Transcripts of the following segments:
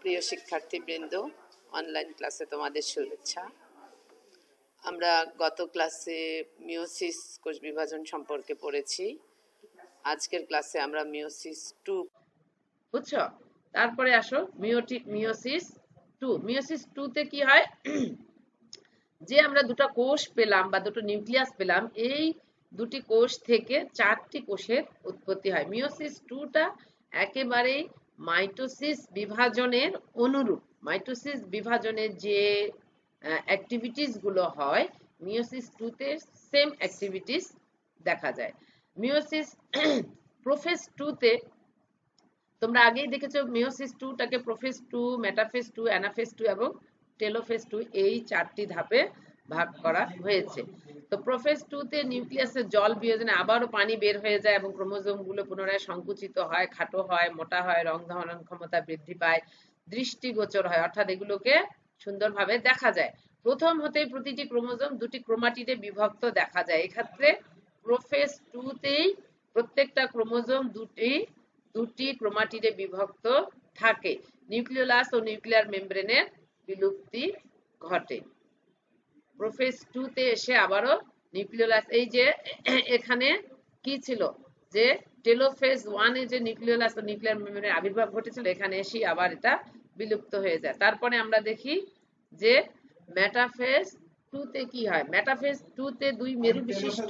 প্রিয় শিক্ষার্থীবৃন্দ, অনলাইন ক্লাসে তোমাদের শুভেচ্ছা। আমরা গত ক্লাসে মিওসিস কোষ বিভাজন সম্পর্কে পড়েছি। আজকের ক্লাসে আমরা মিওসিস 2 বুঝছো। তারপরে আসো মিওসিস 2। মিওসিস 2 তে কি হয়, যে আমরা দুটো কোষ পেলাম বা দুটো নিউক্লিয়াস পেলাম, এই দুটি কোষ থেকে 4টি কোষের উৎপত্তি হয়। মিওসিস 2টা একেবারে মাইটোসিস বিভাজনের অনুরূপ। মাইটোসিস বিভাজনের যে অ্যাক্টিভিটিস গুলো হয়, মিওসিস 2 তে সেম অ্যাক্টিভিটিস দেখা যায়। মিওসিস প্রোফেজ 2 তে তোমরা আগেই দেখেছো, মিওসিস 2টাকে প্রোফেজ 2, মেটাফেজ 2, অ্যানাফেজ 2 এবং টেলোফেজ 2 এই 4টি ধাপে ভাগ করা হয়েছে। তো প্রোফেজ 2 তে নিউক্লিয়াসের জল বিয়োজনে আবারও পানি বের হয়ে যায় এবং ক্রোমোজোম গুলো পুনরায় সংকুচিত হয়, খাটো হয়, মোটা হয়, রং ধারণ ক্ষমতা বৃদ্ধি পায়, দৃষ্টিগোচর হয়, অর্থাৎ এগুলোকে সুন্দরভাবে দেখা যায়। প্রথম হতেই প্রতিটি ক্রোমোজোম দুটি ক্রোমাটিডে বিভক্ত দেখা যায়। এক্ষেত্রে প্রোফেজ 2 তেই প্রত্যেকটা ক্রোমোজোম দুটি ক্রোমাটিডে বিভক্ত থাকে। নিউক্লিওলাস ও নিউক্লিয়ার মেমব্রেনের বিলুপ্তি ঘটে। প্রোফেজ 2 তে এসে আবারও নিউক্লিওলাস, এই যে এখানে কি ছিল, যে টেলোফেজ 1 এ যে নিউক্লিওলাস ও নিউক্লিয়ার মেমব্রেনের আবির্ভাব ঘটেছিল, এখানে এসে আবার এটা বিলুপ্ত হয়ে যায়। তারপরে আমরা দেখি যে মেটাফেজ 2 তে কি হয়। মেটাফেজ 2 তে দুই মেরু বিশিষ্ট,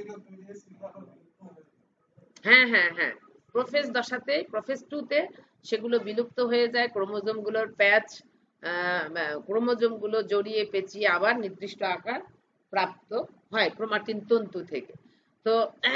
হ্যাঁ, প্রোফেজ দশাতে, প্রোফেজ 2 তে সেগুলো বিলুপ্ত হয়ে যায়। ক্রোমোজোমগুলোর প্যাচ, ক্রোমোজোমগুলো জড়িয়ে পেঁচিয়ে আবার নির্দিষ্ট আকার প্রাপ্ত হয় ক্রোমাটিন তন্তু থেকে। তো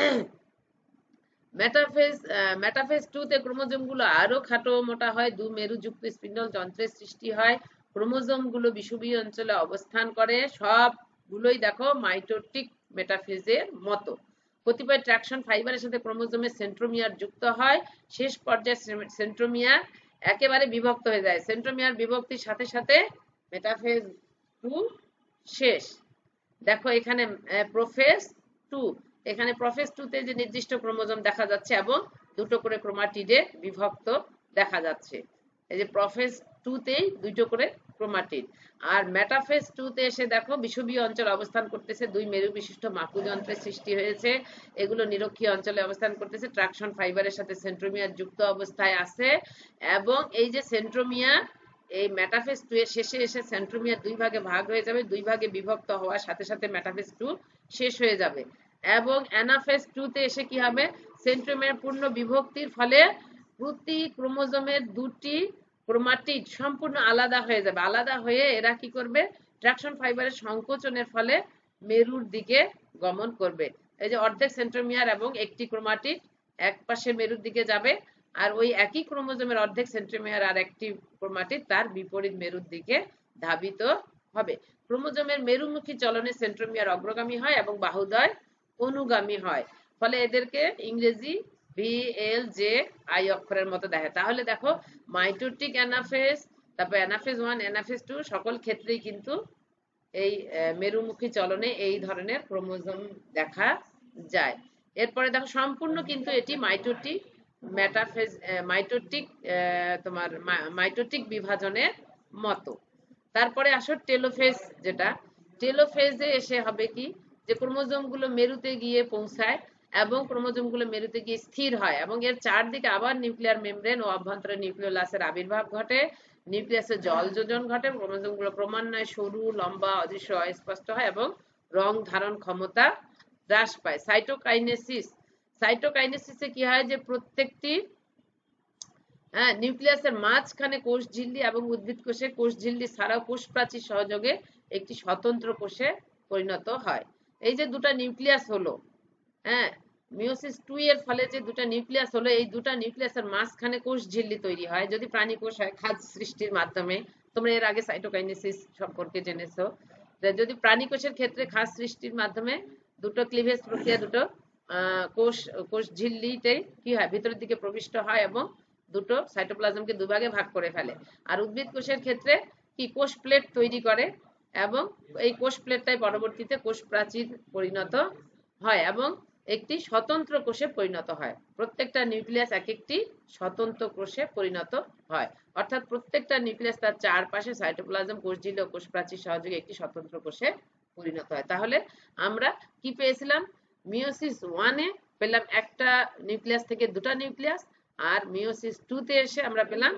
মেটাফেজ 2 তে ক্রোমোজোমগুলো আরো খাটো মোটা হয়, দু মেরুযুক্ত স্পিন্ডল যন্ত্রের সৃষ্টি হয়। ক্রোমোজোমগুলো বিষুবীয় অঞ্চলে অবস্থান করে। সবগুলোই দেখো মাইটোটিক মেটাফেজের মতো। কতিপয় ট্রাকশন ফাইবারের সাথে ক্রোমোজোমের সেন্ট্রোমিয়ার যুক্ত হয়। শেষ পর্যায়ে সেন্ট্রোমিয়ার একেবারে বিভক্ত হয়ে যায়। সেন্ট্রোমিয়ার বিভক্তির সাথে সাথে মেটাফেজ 2 শেষ। দেখো এখানে প্রোফেজ 2, এখানে প্রোফেজ 2 তে যে নির্দিষ্ট ক্রোমোজোম দেখা যাচ্ছে এবং দুটো করে ক্রোমাটিডে বিভক্ত দেখা যাচ্ছে। এই যে প্রোফেজ 2 তেই দুটো করে ক্রোমাটিড। আর মেটাফেজ 2 তে এসে দেখো বিষুবীয় অঞ্চল অবস্থান করতেছে, দুই মেরু বিশিষ্ট মাকু যন্ত্রের সৃষ্টি হয়েছে। এগুলো নিরক্ষীয় অঞ্চলে অবস্থান করতেছে। ট্রাকশন ফাইবারের সাথে সেন্ট্রোমিয়ার যুক্ত অবস্থায় আছে এবং এই যে সেন্ট্রোমিয়ার, এই মেটাফেজ 2 এর শেষে এসে সেন্ট্রোমিয়ার দুই ভাগে ভাগ হয়ে যাবে। দুই ভাগে বিভক্ত হওয়ার সাথে সাথে মেটাফেজ 2 শেষ হয়ে যাবে এবং অ্যানাফেজ 2 তে এসে কি হবে, সেন্ট্রোমিয়ার পূর্ণ বিভক্তির ফলে প্রতি ক্রোমোজোমের দুটি ক্রোমাটিড সম্পূর্ণ আলাদা হয়ে যাবে। আলাদা হয়ে এরা কি করবে, ট্রাকশন ফাইবারের সংকোচনের ফলে মেরুর দিকে গমন করবে। এই যে অর্ধেক সেন্ট্রোমিয়ার এবং একটি ক্রোমাটিড এক পাশে মেরুর দিকে যাবে, আর ওই একই ক্রোমোজোমের অর্ধেক সেন্ট্রোমিয়ার আর একটি ক্রোমাটিড তার বিপরীত মেরুর দিকে ধাবিত হবে। ক্রোমোজোমের মেরুমুখী চলনে সেন্ট্রোমিয়ার অগ্রগামী হয় এবং বাহুদ্বয় অনুগামী হয়। ফলে এদেরকে ইংরেজি VLJ-I অক্ষরের মতো দেখে। তাহলে দেখো মাইটোটিক অ্যানাফেজ, তারপর অ্যানাফেজ 1, অ্যানাফেজ 2 সকল ক্ষেত্রেই কিন্তু এই মেরুমুখী চলনে এই ধরনের ক্রোমোজোম দেখা যায়। এরপরে দেখো সম্পূর্ণ কিন্তু এটি মাইটোটিক মেটাফেজ, মাইটোটিক বিভাজনের মতো। তারপরে আসো টেলোফেজ, যেটা টেলোফেজে এসে হবে কি, যে ক্রোমোজোমগুলো মেরুতে গিয়ে পৌঁছায় এবং ক্রোমোজোমগুলো মেরুতে গিয়ে স্থির হয় এবং এর চারদিকে আবার নিউক্লিয়ার মেমব্রেন ও অভ্যন্তরে নিউক্লিওলাসের আবির্ভাব ঘটে। নিউক্লিয়াসে জল যোজন ঘটে। ক্রোমোজোমগুলো ক্রমান্বয়ে সরু, লম্বা, অদৃশ্য, অস্পষ্ট হয় এবং রং ধারণ ক্ষমতা হ্রাস পায়। সাইটোকাইনেসিসে কি হয়, যে প্রত্যেকটি নিউক্লিয়াসের মাঝখানে কোষ ঝিল্লি এবং উদ্ভিদ কোষে কোষ ঝিল্লি ছাড়াও কোষ প্রাচীর সহযোগে একটি স্বতন্ত্র কোষে পরিণত হয়। এই যে দুটা নিউক্লিয়াস হলো, মিওসিস 2 এর ফলে যে দুটা নিউক্লিয়াস হলো, এই দুটা নিউক্লিয়াসের মাঝখানে কোষ ঝিল্লি তৈরি হয়। যদি প্রাণী কোষ হয় খাদ্য সৃষ্টির মাধ্যমে, তোমরা এর আগে সাইটোকাইনেসিস সম্পর্কে জেনেছো। যদি প্রাণী কোষের ক্ষেত্রে খাদ্য সৃষ্টির মাধ্যমে দুটো ক্লিভেজ প্রক্রিয়া, দুটো কোষ ঝিল্লিতে কি হয়, ভিতরের দিকে প্রবিষ্ট হয় এবং দুটো সাইটোপ্লাজমকে দুভাগে ভাগ করে ফেলে। আর উদ্ভিদ কোষের ক্ষেত্রে কি, কোষ প্লেট তৈরি করে এবং এই কোষ প্লেটটাই পরবর্তীতে কোষ প্রাচীর পরিণত হয় এবং একটি স্বতন্ত্র কোষে পরিণত হয়। প্রত্যেকটা নিউক্লিয়াস এক একটি স্বতন্ত্র কোষে পরিণত হয়। অর্থাৎ প্রত্যেকটা নিউক্লিয়াস তার চারপাশে সাইটোপ্লাজম, কোষঝিল্লি ও কোষ প্রাচীর সহযোগে একটি স্বতন্ত্র কোষে পরিণত হয়। তাহলে আমরা কি পেয়েছিলাম? মিওসিস 1-এ পেলাম একটা নিউক্লিয়াস থেকে দুটা নিউক্লিয়াস, আর মিওসিস 2-তে এসে আমরা পেলাম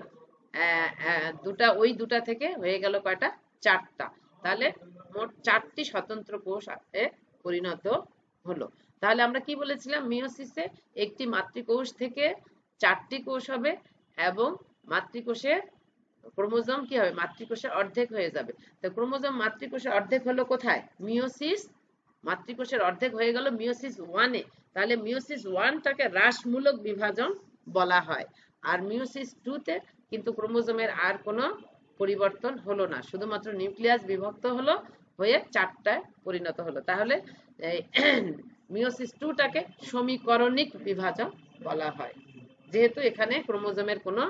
দুটা থেকে হয়ে গেল কয়টা? চারটা। তাহলে মোট 4টি স্বতন্ত্র কোষ পরিণত হলো। তাহলে আমরা কি বলেছিলাম? মিওসিসে একটি মাতৃকোষ থেকে 4টি কোষ হবে এবং মাতৃকোষের ক্রোমোজোম কি হবে? মাতৃকোষের অর্ধেক হয়ে যাবে। তো ক্রোমোজোম মাতৃকোষের অর্ধেক হলো কোথায়? মিওসিস। মাতৃকোষের অর্ধেক হয়ে গেল মিওসিস 1-এ। তাহলে মিওসিস 1টাকে হ্রাসমূলক বিভাজন বলা হয়। আর মিওসিস 2-তে কিন্তু ক্রোমোজোমের আর কোনো পরিবর্তন হলো না, শুধুমাত্র নিউক্লিয়াস বিভক্ত হলো, হয়ে 4টায় পরিণত হলো। তাহলে মিওসিস 2টাকে সমীকরণিক বিভাজন বলা হয়, যেহেতু এখানে ক্রোমোজোমের কোনো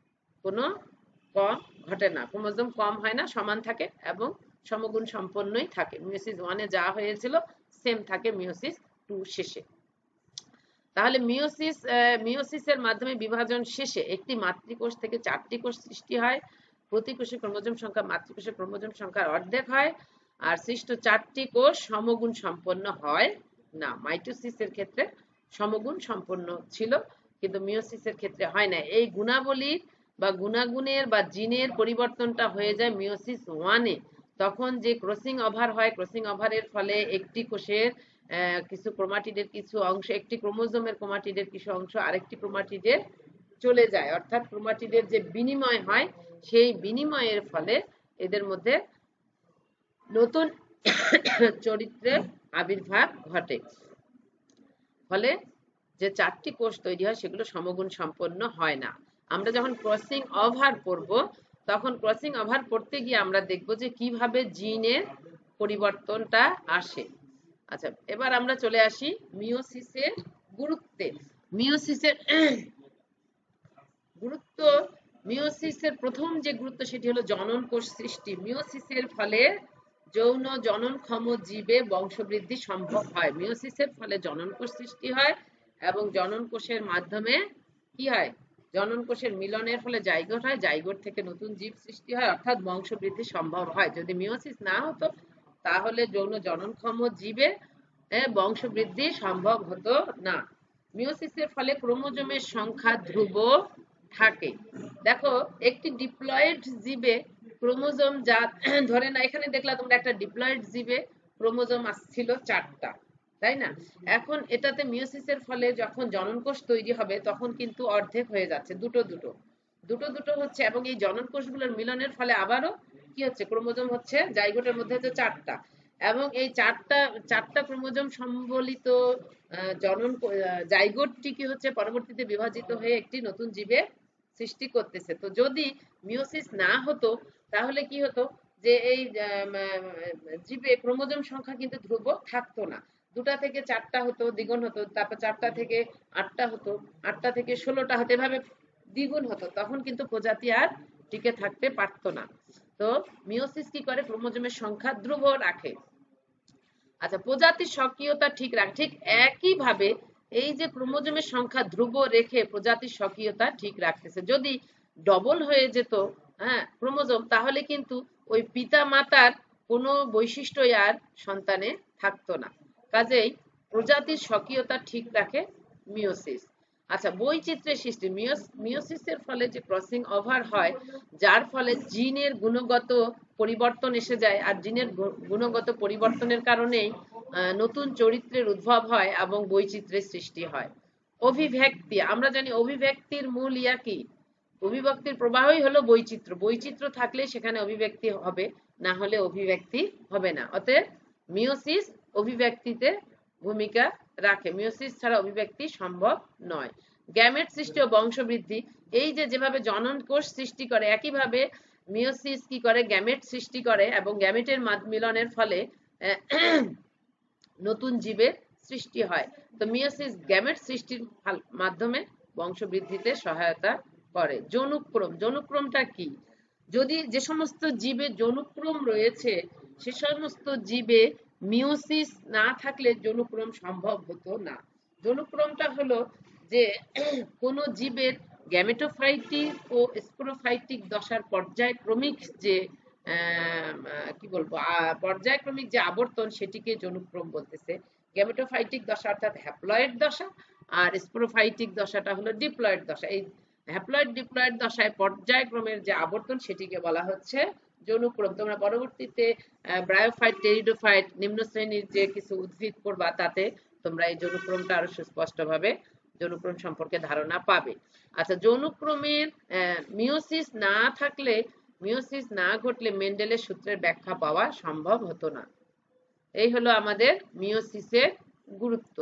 কম ঘটে না, ক্রোমোজোম কম হয় না, সমান থাকে এবং সমগুণ সম্পন্নই থাকে। মিওসিস 1-এ যা হয়েছিল সেম থাকে মিওসিস 2 শেষে। তাহলে মিওসিসের মাধ্যমে বিভাজন শেষে একটি মাতৃকোষ থেকে 4টি কোষ সৃষ্টি হয়। প্রতি কোষে ক্রোমোজোম সংখ্যা মাতৃকোষের ক্রোমোজোম সংখ্যার অর্ধেক হয়, আর সৃষ্ট 4টি কোষ সমগুণ সম্পন্ন হয় না। মাইটোসিসের ক্ষেত্রে সমগুণ সম্পন্ন ছিল, কিন্তু মিওসিসের ক্ষেত্রে হয় না। এই গুণাবলীর বা গুণাগুণের বা জিনের পরিবর্তনটা হয়ে যায় মিওসিস 1-এ। তখন যে ক্রসিং ওভার হয়, ক্রসিং ওভারের ফলে একটি কোষের কিছু ক্রোমাটিডের কিছু অংশ, একটি ক্রোমোজোমের ক্রোমাটিডের কিছু অংশ আরেকটি ক্রোমাটিডে চলে যায়, অর্থাৎ ক্রোমাটিডের যে বিনিময় হয় সেই বিনিময়ের ফলে এদের মধ্যে নতুন চরিত্রের আবির্ভাব ঘটে। ফলে যে 4টি কোষ তৈরি হয় সেগুলো সমগুণ সম্পন্ন হয় না। আমরা যখন ক্রসিং ওভার পড়ব, তখন ক্রসিং ওভার পড়তে গিয়ে আমরা দেখব যে কিভাবে জিনের পরিবর্তনটা আসে। আচ্ছা, এবার আমরা চলে আসি মিওসিসের গুরুত্বে। মিওসিসের গুরুত্ব, মিওসিসের প্রথম যে গুরুত্ব সেটি হলো জনন কোষ সৃষ্টি। মিওসিসের ফলে যৌন জননক্ষম জীবে বংশবৃদ্ধি সম্ভব হয়। মিওসিসের ফলে জনন কোষ সৃষ্টি হয় এবং জনন কোষের মাধ্যমে কি হয়? জনন কোষের মিলনের ফলে জাইগোট হয়, জাইগোট থেকে নতুন জীব সৃষ্টি হয়, অর্থাৎ বংশবৃদ্ধি সম্ভব হয়। যদি মিওসিস না হতো তাহলে যৌন জননক্ষম জীবে বংশবৃদ্ধি সম্ভব হতো না। মিওসিসের ফলে ক্রোমোজোমের সংখ্যা ধ্রুব থাকে। দেখো, একটি ডিপ্লয়েড জীবে ক্রোমোজোম যা ধরে না, এখানে দেখলা তোমরা একটা ডিপ্লয়েড জীবে ক্রোমোজোম আসছিল 4টা, তাই না? এখন এটাতে মিওসিসের ফলে যখন জনন কোষ তৈরি হবে তখন কিন্তু অর্ধেক হয়ে যাচ্ছে, দুটো দুটো হচ্ছে, এবং এই জনন কোষগুলোর মিলনের ফলে আবারও কি হচ্ছে? ক্রোমোজোম হচ্ছে, জাইগোটের মধ্যে হচ্ছে 4টা, এবং এই চারটা ক্রোমোজোম সম্বলিত জাইগোটটি কি হচ্ছে? পরবর্তীতে বিভাজিত হয়ে একটি নতুন জীবে সৃষ্টি করতেছে। তো যদি মিওসিস না হতো তাহলে কি হতো? যে এই জীবে ক্রোমোজোম সংখ্যা কিন্তু ধ্রুব থাকতো না, 2টা থেকে 4টা হতো, দ্বিগুণ হতো, তারপর 4টা থেকে 8টা হতো, 8টা থেকে 16টা হতো, এভাবে দ্বিগুণ হতো, তখন কিন্তু প্রজাতি আর টিকে থাকতে পারতো না। তো মিওসিস কি করে? ক্রোমোজোমের সংখ্যা ধ্রুব রাখে। আচ্ছা, প্রজাতির স্বকীয়তা ঠিক রাখে। ঠিক একইভাবে এই যে ক্রোমোজোমের সংখ্যা ধ্রুব রেখে প্রজাতির স্বকীয়তা ঠিক রাখতেছে। যদি ডবল হয়ে যেত ক্রোমোজোম, তাহলে কিন্তু ওই পিতা মাতার কোনো বৈশিষ্ট্যই আর সন্তানে থাকতো না। কাজেই প্রজাতির স্বকীয়তা ঠিক রাখে মিওসিস। আচ্ছা, বৈচিত্র্যের সৃষ্টি। মিওসিসের ফলে যে ক্রসিং ওভার হয়, যার ফলে জিনের গুণগত পরিবর্তন এসে যায়, আর জিনের গুণগত পরিবর্তনের কারণেই নতুন চরিত্রের উদ্ভব হয় এবং বৈচিত্র্যের সৃষ্টি হয়। অভিব্যক্তি, আমরা জানি অভিব্যক্তির মূল ইয়া কি? অভিব্যক্তির প্রবাহই হলো বৈচিত্র্য। বৈচিত্র্য থাকলে সেখানে অভিব্যক্তি হবে, না হলে অভিব্যক্তি হবে না। অতএব মিওসিস অভিব্যক্তিতে ভূমিকা রাখে। মিওসিস ছাড়া অভিব্যক্তি সম্ভব নয়। গ্যামেট সৃষ্টি ও বংশবৃদ্ধি, এই যে যেভাবে জনন কোষ সৃষ্টি করে, একইভাবে মিওসিস কি করে? গ্যামেট সৃষ্টি করে, এবং গ্যামেটের মিলনের ফলে নতুন জীবের সৃষ্টি হয়। তো মিওসিস গ্যামেট সৃষ্টির মাধ্যমে বংশবৃদ্ধিতে সহায়তা করে। যৌনুক্রম, যৌনুক্রমটা কি? যদি যে সমস্ত জীবে যৌনুক্রম রয়েছে সে সমস্ত জীবে মিওসিস না থাকলে যৌনুক্রম সম্ভব হতো না। যৌনুক্রমটা হলো যে কোনো জীবের গ্যামেটোফাইটিক ও স্পোরোফাইটিক দশার পর্যায়ক্রমিক যে কি বলবো পর্যায়ক্রমিক যে আবর্তন সেটিকে যৌনক্রম বলতেছে। গ্যামেটোফাইটিক দশা অর্থাৎ হ্যাপ্লয়েড দশা, আর স্পোরোফাইটিক দশাটা হলো ডিপ্লয়েড দশা। এই হ্যাপ্লয়েড ডিপ্লয়েড দশায় পর্যায়ক্রমের যে আবর্তন সেটিকে বলা হচ্ছে যৌনক্রম। তোমরা পরবর্তীতে ব্রায়োফাইট, টেরিডোফাইট নিম্ন শ্রেণীর যে কিছু উদ্ভিদ পড়বা, তাতে তোমরা এই যৌনক্রমটা আরো সুস্পষ্টভাবে যৌনক্রম সম্পর্কে ধারণা পাবে। আচ্ছা, যৌনক্রমের মিওসিস না থাকলে, মিওসিস না ঘটলে মেন্ডেলের সূত্রের ব্যাখ্যা পাওয়া সম্ভব হতো না। এই হলো আমাদের মিওসিসের গুরুত্ব।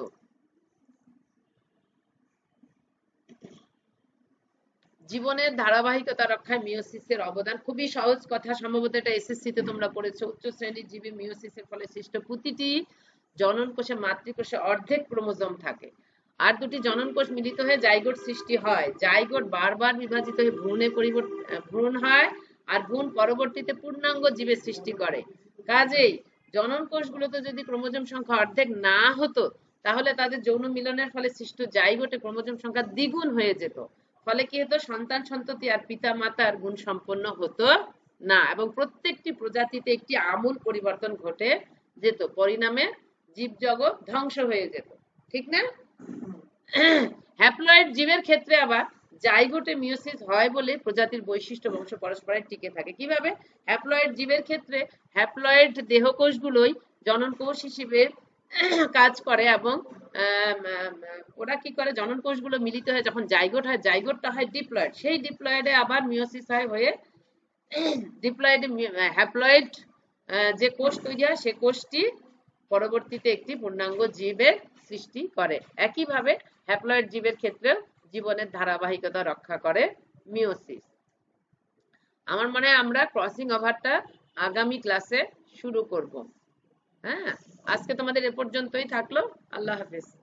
জীবনের ধারাবাহিকতা রক্ষায় মিওসিসের অবদান খুবই সহজ কথা, সম্ভবত এটা এসএসসি তে তোমরা পড়েছো। উচ্চ শ্রেণীর জীবে মিওসিসের ফলে সৃষ্ট প্রতিটি জনন কোষে মাতৃকোষে অর্ধেক ক্রোমোজোম থাকে, আর দুটি জনন কোষ মিলিত হয়ে জাইগোট সৃষ্টি হয়। জাইগোট বারবার বিভাজিত হয়ে ভ্রূণ হয়, আর ভ্রূণ পরবর্তীতে পূর্ণাঙ্গ জীবের সৃষ্টি করে। কাজেই জনন কোষগুলোতে যদি ক্রোমোজোম সংখ্যা অর্ধেক না হতো, তাহলে তাদের যৌন মিলনের ফলে সৃষ্ট জাইগোটে ক্রোমোজোম সংখ্যা দ্বিগুণ হয়ে যেত। ফলে কি হতো, সন্তান সন্ততি আর পিতা মাতার গুণ সম্পন্ন হতো না, এবং প্রত্যেকটি প্রজাতিতে একটি আমূল পরিবর্তন ঘটে যেত। পরিণামে জীবজগৎ ধ্বংস হয়ে যেত, ঠিক না? হ্যাপ্লয়েড জীবের ক্ষেত্রে আবার জাইগোটে মিওসিস হয় বলে প্রজাতির বৈশিষ্ট্য বংশ পরস্পরে টিকে থাকে। কিভাবে? হ্যাপ্লয়েড জীবের ক্ষেত্রে হ্যাপ্লয়েড দেহকোষগুলোই জনন কোষ হিসেবে কাজ করে, এবং ওরা কি করে, জনন কোষগুলো মিলিত হয়ে যখন জাইগোট হয়, জাইগোটটা হয় ডিপ্লয়েড, সেই ডিপ্লয়েডে আবার মিওসিস হয়, হয়ে ডিপ্লয়েডে হ্যাপ্লয়েড যে কোষ তৈরি হয়, সে কোষটি পরবর্তীতে একটি পূর্ণাঙ্গ জীবের সৃষ্টি করে। একইভাবে হ্যাপ্লয়েড জীবের ক্ষেত্রেও জীবনের ধারাবাহিকতা রক্ষা করে মিওসিস। আমার মনে হয় আমরা ক্রসিং ওভারটা আগামী ক্লাসে শুরু করব। হ্যাঁ, আজকে তোমাদের এ পর্যন্তই থাকলো। আল্লাহ হাফেজ।